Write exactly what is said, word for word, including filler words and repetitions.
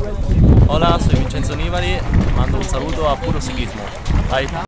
Hola, soy Vincenzo Nibali, mando un saluto a Puro Ciclismo. Bye.